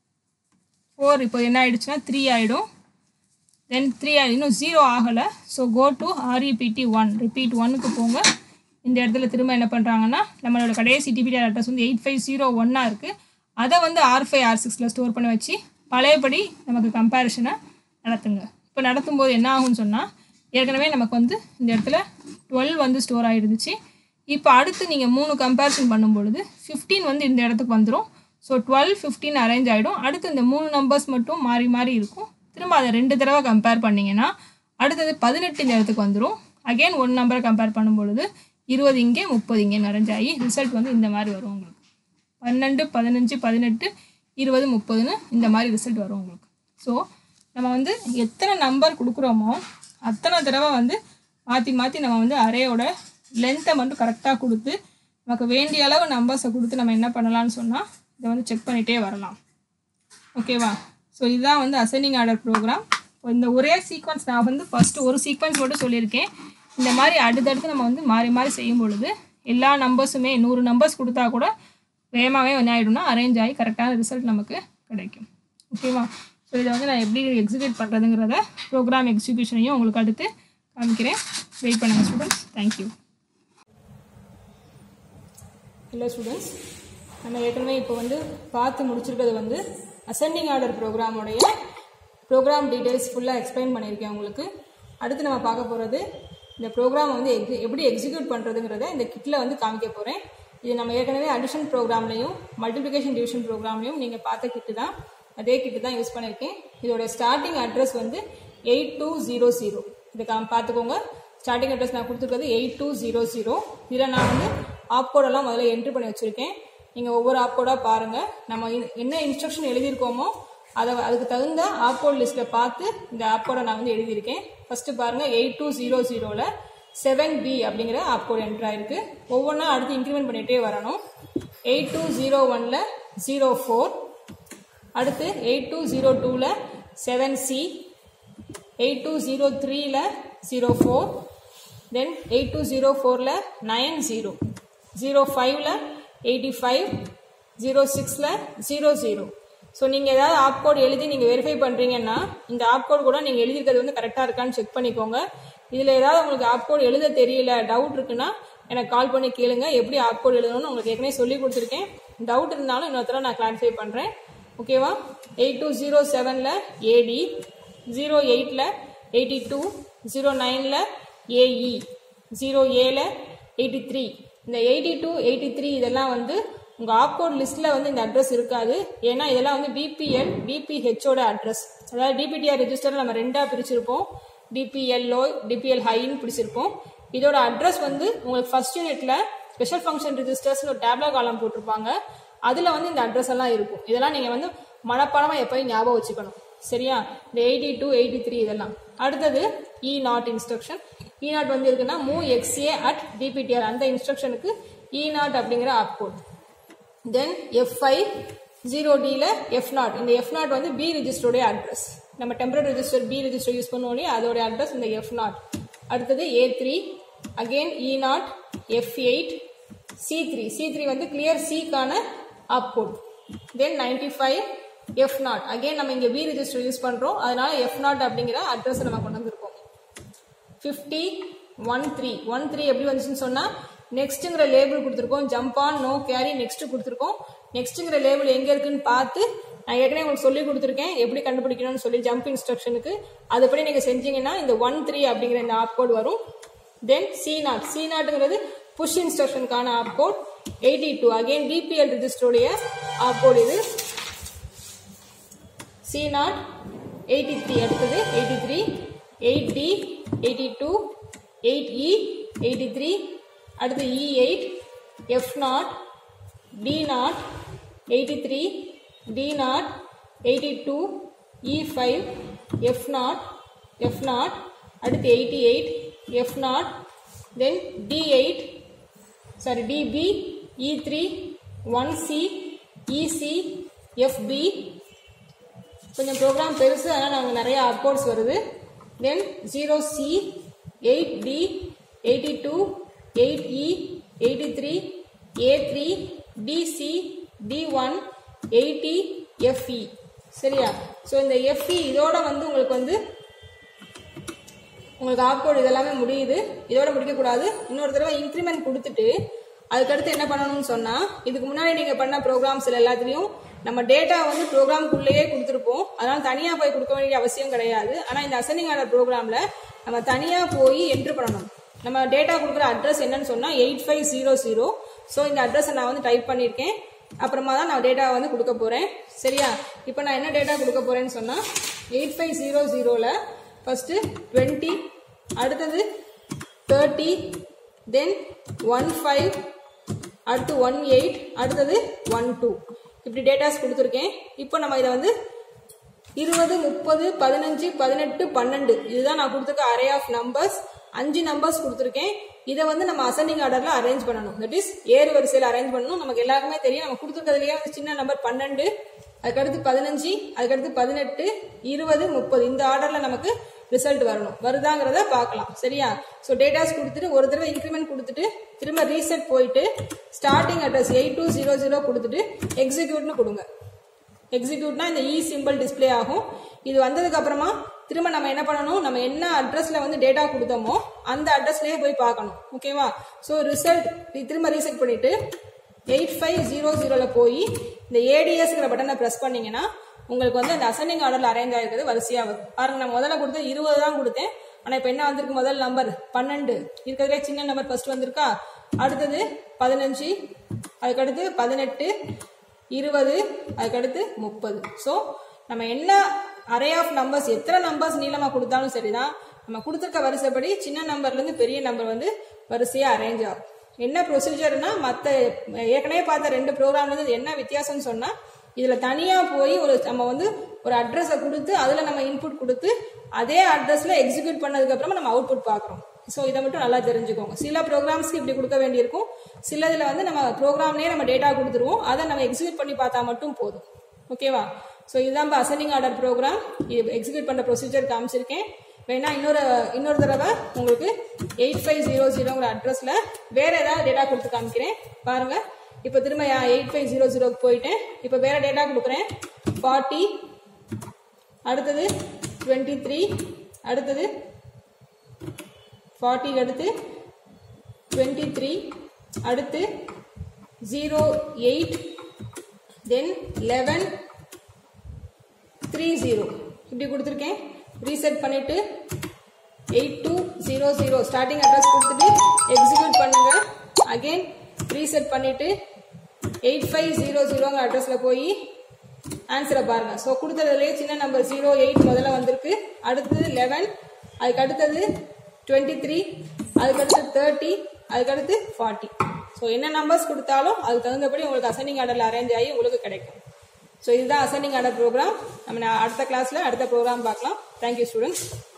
ஃபோர் இப்போ என்ன ஆகிடுச்சுன்னா த்ரீ ஆகிடும். தென் த்ரீ ஆகி இன்னும் ஜீரோ ஆகலை. So go to REPT one. Repeat ஒன்னுக்கு போங்க. இந்த இடத்துல திரும்ப என்ன பண்ணுறாங்கன்னா நம்மளோட கடைசி டிபிடிஆர் அட்ரஸ் வந்து எயிட் ஃபைவ் ஜீரோ ஒன்னாக இருக்குது. அதை வந்து ஆர் ஃபைவ் ஆர் சிக்ஸில் ஸ்டோர் பண்ணி வச்சு பழையபடி நமக்கு கம்பேரிஷனை நடத்துங்க. இப்போ நடத்தும்போது என்ன ஆகும்னு சொன்னால் ஏற்கனவே நமக்கு வந்து இந்த இடத்துல டுவெல் வந்து ஸ்டோர் ஆகிருந்துச்சு. இப்போ அடுத்து நீங்கள் மூணு கம்பேரிசன் பண்ணும்பொழுது ஃபிஃப்டீன் வந்து இந்த இடத்துக்கு வந்துடும். ஸோ டுவெல் ஃபிஃப்டீன் அரேஞ்ச் ஆகிடும். அடுத்து இந்த மூணு நம்பர்ஸ் மட்டும் மாறி மாறி இருக்கும். திரும்ப அதை ரெண்டு தடவை கம்பேர் பண்ணிங்கன்னா அடுத்தது பதினெட்டு இந்த இடத்துக்கு வந்துடும். அகெயின் ஒன் நம்பரை கம்பேர் பண்ணும்பொழுது இருபது இங்கே முப்பது இங்கே அரேஞ்ச் ஆகி ரிசல்ட் வந்து இந்த மாதிரி வரும் உங்களுக்கு. பன்னெண்டு பதினஞ்சு பதினெட்டு இருபது முப்பதுன்னு இந்த மாதிரி ரிசல்ட் வரும் உங்களுக்கு. ஸோ நம்ம வந்து எத்தனை நம்பர் கொடுக்குறோமோ அத்தனை தடவை வந்து மாற்றி மாற்றி நம்ம வந்து அரேயோட லென்த்தை மட்டும் கரெக்டாக கொடுத்து நமக்கு வேண்டிய அளவு நம்பர்ஸை கொடுத்து நம்ம என்ன பண்ணலாம்னு சொன்னால் இதை வந்து செக் பண்ணிகிட்டே வரலாம். ஓகேவா? ஸோ இதுதான் வந்து அசெண்டிங் ஆர்டர் ப்ரோக்ராம். இந்த ஒரே சீக்வன்ஸ் நான் வந்து ஃபஸ்ட்டு ஒரு சீக்வன்ஸ் மட்டும் சொல்லியிருக்கேன். இந்த மாதிரி அடுத்தடுத்து நம்ம வந்து மாறி மாறி செய்யும் பொழுது எல்லா நம்பர்ஸுமே நூறு நம்பர்ஸ் கொடுத்தா கூட வேகமாகவே என்ன ஆகிடும்னா அரேஞ்ச் ஆகி கரெக்டான ரிசல்ட் நமக்கு கிடைக்கும். ஓகேவா? ஸோ இதை வந்து நான் எப்படி எக்ஸிக்யூட் பண்ணுறதுங்கிறத ப்ரோக்ராம் எக்ஸிக்யூஷனையும் உங்களுக்கு அடுத்து காமிக்கிறேன். வெயிட் பண்ணுங்கள் ஸ்டூடெண்ட்ஸ். தேங்க்யூ. ஹலோ ஸ்டூடெண்ட்ஸ், நம்ம ஏற்கனவே இப்போ வந்து பார்த்து முடிச்சிருக்கிறது வந்து அசெண்டிங் ஆர்டர் ப்ரோக்ராமுடைய ப்ரோக்ராம் டீட்டெயில்ஸ் ஃபுல்லாக எக்ஸ்பிளைன் பண்ணியிருக்கேன் உங்களுக்கு. அடுத்து நம்ம பார்க்க போகிறது இந்த ப்ரோக்ராம் வந்து எக் எப்படி எக்ஸிக்யூட் பண்ணுறதுங்கிறத இந்த கிட்டில் வந்து காமிக்க போகிறேன். இது நம்ம ஏற்கனவே அடிஷன் ப்ரோக்ராம்லையும் மல்டிப்ளிகேஷன் டிவிஷன் ப்ரோக்ராம்லையும் நீங்கள் பார்த்த கிட்டு தான், அதே கிட்டு தான் யூஸ் பண்ணியிருக்கேன். இதோட ஸ்டார்டிங் அட்ரஸ் வந்து எயிட் டூ ஜீரோ ஜீரோ. இதை கா பார்த்துக்கோங்க. ஸ்டார்டிங் அட்ரஸ் நான் கொடுத்துருக்கிறது எயிட் டூ ஜீரோ ஜீரோ. இதில் நான் வந்து ஆப்கோடெல்லாம் முதல்ல என்ட்ரி பண்ணி வச்சுருக்கேன். நீங்கள் ஒவ்வொரு ஆப்கோடாக பாருங்கள். நம்ம என்ன இன்ஸ்ட்ரக்ஷன் எழுதியிருக்கோமோ அதை அதுக்கு தகுந்த ஆப்கோட் லிஸ்ட்டில் பார்த்து இந்த ஆப்கோடை நான் வந்து எழுதியிருக்கேன். ஃபஸ்ட்டு பாருங்கள், எயிட் டூ ஜீரோ ஜீரோவில் செவன் பி அப்படிங்கிற ஆப்கோட் என்ட்ரு ஆயிருக்கு. ஒவ்வொன்றா அடுத்து இன்க்ரிமெண்ட் பண்ணிகிட்டே வரணும். எயிட் டூ ஜீரோ ஒனில் ஜீரோ ஃபோர், அடுத்து எயிட் டூ ஜீரோ டூவில் seven C, eight two zero த்ரீயில் zero four, then eight two zero ஃபோரில் நைன் ஜீரோ, ஜீரோ ஃபைவ்ல எயிட்டி ஃபைவ், ஜீரோ சிக்ஸில் ஜீரோ ஜீரோ. ஸோ நீங்கள் ஏதாவது ஆப்கோட் எழுதி நீங்கள் வெரிஃபை பண்ணுறீங்கன்னா இந்த ஆப்கோட் கூட நீங்கள் எழுதியிருக்கிறது வந்து கரெக்டாக இருக்கான்னு செக் பண்ணிக்கோங்க. இதில் ஏதாவது உங்களுக்கு ஆப்கோட் எழுத தெரியல, டவுட் இருக்குன்னா எனக்கு கால் பண்ணி கேளுங்க. எப்படி ஆப்கோட் எழுதணும்னு உங்களுக்கு ஏற்கனவே சொல்லி கொடுத்துருக்கேன். டவுட் இருந்தாலும் இன்னொருத்தர நான் கிளாரிஃபை பண்ணுறேன். ஓகேவா? எயிட் டூ ஜீரோ செவனில் ஏடி, ஜீரோ எயிட்டில் எயிட்டி டூ, ஜீரோ நைனில் ஏஇ, ஜீரோ ஏல எயிட்டி த்ரீ. இந்த எயிட்டி டூ எயிட்டி த்ரீ இதெல்லாம் வந்து உங்கள் ஆப்கோட் லிஸ்ட்டில் வந்து இந்த அட்ரஸ் இருக்காது. ஏன்னா இதெல்லாம் வந்து டிபிஎல் டிபிஹெச்சோட அட்ரஸ். அதாவது டிபிடிஆர் ரெஜிஸ்டரில் நம்ம ரெண்டாக பிரிச்சிருப்போம். டிபிஎல்லோ டிபிஎல் ஹைன்னு பிடிச்சிருப்போம். இதோட அட்ரஸ் வந்து உங்களுக்கு ஃபர்ஸ்ட் யூனிட்ல ஸ்பெஷல் ஃபங்க்ஷன் ரெஜிஸ்டர்ஸ்னு ஒரு டேப்லா காலம் போட்டிருப்பாங்க. அதில் வந்து இந்த அட்ரஸ் எல்லாம் இருக்கும். இதெல்லாம் நீங்கள் வந்து மனப்பாடமாக எப்போயும் ஞாபகம் வச்சுக்கணும். சரியா? இந்த எயிட்டி டூ எயிட்டி த்ரீ இதெல்லாம். அடுத்தது E naught instruction. E naught வந்து இருக்குன்னா மூவ் எக்ஸ்ஏ அட் டிபிடிஆர், அந்த இன்ஸ்ட்ரக்ஷனுக்கு E நாட் அப்படிங்கிற opcode. Then F five zero டியில் எஃப் நாட், இந்த எஃப் நாட் வந்து பி ரிஜிஸ்டருடைய அட்ரஸ். நம்ம temporary register B register use பண்ணுவோம், அதோடைய அட்ரஸ் இந்த எஃப் நாட். அடுத்தது A three, again E naught, F eight, C three, C three வந்து கிளியர் சிக்கான opcode. Then ninety five F naught, again நம்ம இங்கே பி ரிஜிஸ்டர் யூஸ் பண்ணுறோம், அதனால எஃப் நாட் அப்படிங்கிற அட்ரஸ் நம்ம கொண்டு வந்திருக்கோம். Fifty one three, one three எப்படி வந்துச்சுன்னு சொன்னால் நெக்ஸ்ட்டுங்கிற லேபிள் கொடுத்துருக்கோம், jump on no carry next கொடுத்துருக்கோம். நெக்ஸ்ட்டுங்கிற லேபிள் எங்கே இருக்குன்னு பார்த்து நான் ஏற்கனவே உங்களுக்கு சொல்லி கொடுத்துருக்கேன் எப்படி கண்டுபிடிக்கணும்னு சொல்லி ஜம்ப் இன்ஸ்ட்ரக்ஷனுக்கு. அதுபடி நீங்கள் செஞ்சீங்கன்னா இந்த ஒன் த்ரீ அப்படிங்கிற இந்த ஆப்கோட் வரும். தென் சி நாட், சி நாட்டுங்கிறது புஷ் இன்ஸ்ட்ரக்ஷனுக்கான opcode. Eighty two again BPL ரிஜிஸ்டருடைய ஆப்கோட் இது. சி நாட் எயிட்டி த்ரீ, அடுத்தது eighty three, eight D, eighty two, eight E, eighty three, அடுத்து E eight, F naught, D naught, eighty three, D naught, eighty two, E five, F naught, F naught, அடுத்து eighty eight, F naught, then D eight, sorry DB, E three, one C, EC, FB. கொஞ்சம் ப்ரோக்ராம் பெருசு, அதனால் நமக்கு நிறைய அப்கோட்ஸ் வருது. Then zero C, eight D, eighty two, eight E, eighty three, A three, DC, D one, eighty, FE. சரியா? ஸோ இந்த எஃப்இ இதோட வந்து உங்களுக்கு வந்து உங்களுக்கு ஆப்கோட் இதெல்லாமே முடியுது. இதோட முடிக்கக்கூடாது, இன்னொரு தடவை இன்க்ரிமெண்ட் கொடுத்துட்டு அதுக்கடுத்து என்ன பண்ணணும்னு சொன்னால், இதுக்கு முன்னாடி நீங்கள் பண்ண ப்ரோக்ராம்ஸில் எல்லாத்துலேயும் நம்ம டேட்டா வந்து ப்ரோக்ராம்குள்ளேயே கொடுத்துருப்போம், அதனால் தனியாக போய் கொடுக்க வேண்டிய அவசியம் கிடையாது. ஆனால் இந்த அசெண்டிங் ஆர்டர் ப்ரோக்ராமில் நம்ம தனியாக போய் என்ட்ரு பண்ணணும். நம்ம டேட்டா கொடுக்குற அட்ரஸ் என்னன்னு சொன்னால் eight five zero zero. So இந்த அட்ரஸை நான் வந்து டைப் பண்ணியிருக்கேன், அப்புறமா தான் நான் டேட்டாவை வந்து கொடுக்க போகிறேன். சரியா? இப்போ நான் என்ன டேட்டா கொடுக்க போகிறேன்னு சொன்னால் எயிட் ஃபைவ் ஜீரோ ஜீரோவில் ஃபஸ்ட்டு டுவெண்ட்டி, அடுத்தது தேர்ட்டி, தென் ஒன் ஃபைவ், அடுத்து ஒன் எயிட், அடுத்தது ஒன் டூ, இப்படி டேட்டாஸ் கொடுத்துருக்கேன். இப்போ நம்ம இதை வந்து இருபது, முப்பது, பதினஞ்சு, பதினெட்டு, பன்னெண்டு, இதுதான் நான் கொடுத்துருக்க அரே ஆஃப் நம்பர்ஸ். அஞ்சு நம்பர்ஸ் கொடுத்துருக்கேன். இதை வந்து நம்ம அசெண்டிங் ஆர்டரில் அரேஞ்ச் பண்ணணும், தட் இஸ் ஏறு வரிசையில் அரேஞ்ச் பண்ணணும். நமக்கு எல்லாருக்குமே தெரியும், நம்ம கொடுத்துருக்கிறதுலேயே வந்து சின்ன நம்பர் பன்னெண்டு, அதுக்கடுத்து பதினஞ்சு, அதுக்கடுத்து பதினெட்டு, இருபது, முப்பது, இந்த ஆர்டரில் நமக்கு ரிசல்ட் வரணும். வருதாங்கிறத பார்க்கலாம். சரியா? ஸோ டேட்டாஸ் கொடுத்துட்டு ஒரு தடவை இன்க்ரிமெண்ட் கொடுத்துட்டு திரும்ப ரீசெட் போயிட்டு starting address eight two zero zero கொடுத்துட்டு எக்ஸிக்யூட்னு கொடுங்க. எக்ஸிக்யூட்னா இந்த இ சிம்பிள் டிஸ்பிளே ஆகும். இது வந்ததுக்கு அப்புறமா திரும்ப நம்ம என்ன பண்ணணும், நம்ம என்ன அட்ரஸ்ல வந்து டேட்டா கொடுத்தோமோ அந்த அட்ரஸ்லயே போய் பார்க்கணும். ஓகேவா? ஸோ ரிசல்ட் திரும்ப ரீசெட் பண்ணிட்டு எயிட் ஃபைவ் ஜீரோ ஜீரோல போய் இந்த ஏடிஎஸ்ங்கிற பட்டனை ப்ரெஸ் பண்ணீங்கன்னா உங்களுக்கு வந்து அந்த அசெண்டிங் ஆர்டர்ல அரேஞ்ச் ஆயிருக்கிறது வரிசையா வரும். பாருங்க, நான் முதல்ல கொடுத்த இருபது தான் கொடுத்தேன், ஆனால் இப்போ என்ன வந்திருக்கு, முதல் நம்பர் பன்னெண்டு, இருக்கிறதுலே சின்ன நம்பர் ஃபர்ஸ்ட் வந்திருக்கா, அடுத்தது பதினஞ்சு, அதுக்கடுத்து பதினெட்டு, இருபது, அதுக்கடுத்து முப்பது. ஸோ நம்ம என்ன அரே ஆஃப் நம்பர்ஸ் எத்தனை நம்பர்ஸ் நீளமாக கொடுத்தாலும் சரிதான், நம்ம கொடுத்துருக்க வரிசைப்படி சின்ன நம்பர்லேருந்து பெரிய நம்பர் வந்து வரிசையாக அரேஞ்ச் ஆகும். என்ன ப்ரொசீஜர்னா மற்ற ஏற்கனவே பார்த்த ரெண்டு ப்ரோக்ராம்லேருந்து என்ன வித்தியாசம்னு சொன்னால், இதில் தனியாக போய் ஒரு நம்ம வந்து ஒரு அட்ரஸை கொடுத்து அதில் நம்ம இன்புட் கொடுத்து அதே அட்ரஸில் எக்ஸிக்யூட் பண்ணதுக்கப்புறமா நம்ம அவுட்புட் பார்க்குறோம். ஸோ இதை மட்டும் நல்லா தெரிஞ்சுக்கோங்க. சில ப்ரோக்ராம்ஸ்க்கு இப்படி கொடுக்க வேண்டியிருக்கும், சிலதில் வந்து நம்ம ப்ரோக்ராம்லேயே நம்ம டேட்டா கொடுத்துருவோம், அதை நம்ம எக்ஸிக்யூட் பண்ணி பார்த்தா மட்டும் போதும். ஓகேவா? ஸோ இதுதான் இப்போ அசெண்டிங் ஆர்டர் ப்ரோக்ராம். இது எக்ஸிக்யூட் பண்ணுற ப்ரொசீஜர் காமிச்சிருக்கேன். வேணா இன்னொரு இன்னொரு தடவை உங்களுக்கு எயிட் ஃபைவ் ஜீரோ ஜீரோங்கிற அட்ரஸில் வேறு ஏதாவது டேட்டா கொடுத்து காமிக்கிறேன். பாருங்கள், இப்போ திரும்ப எயிட் ஃபைவ் ஜீரோ ஜீரோக்கு போயிட்டேன். இப்போ வேறு டேட்டா கொடுக்குறேன். ஃபார்ட்டி, அடுத்தது டுவெண்ட்டி த்ரீ, அடுத்தது ஃபார்ட்டிக்கு அடுத்து டுவெண்ட்டி த்ரீ, அடுத்து zero eight, then eleven, three zero, இப்படி கொடுத்துருக்கேன். ரீசெட் பண்ணிவிட்டு eight two zero zero starting address கொடுத்துட்டு எக்ஸிக்யூட் பண்ணுங்க. அகெயின் ரீசெட் பண்ணிவிட்டு எயிட் ஃபைவ் ஜீரோ ஜீரோங்கிற அட்ரஸில் போய் ஆன்சரை பாருங்கள். ஸோ கொடுத்ததுலேயே சின்ன நம்பர் ஜீரோ எயிட் முதல்ல வந்திருக்கு, அடுத்தது லெவன், அதுக்கு அடுத்தது டுவெண்ட்டி த்ரீ, அதுக்கடுத்து தேர்ட்டி, அதுக்கடுத்து ஃபார்ட்டி. ஸோ என்ன நம்பர்ஸ் கொடுத்தாலும் அதுக்கு தகுந்தபடி உங்களுக்கு அசெண்டிங் ஆர்டரில் அரேஞ்ச் ஆகி உங்களுக்கு கிடைக்கும். ஸோ இதுதான் அசெண்டிங் ஆர்டர் ப்ரோக்ராம். நம்ம அடுத்த கிளாஸில் அடுத்த ப்ரோக்ராம் பார்க்கலாம். Thank you students.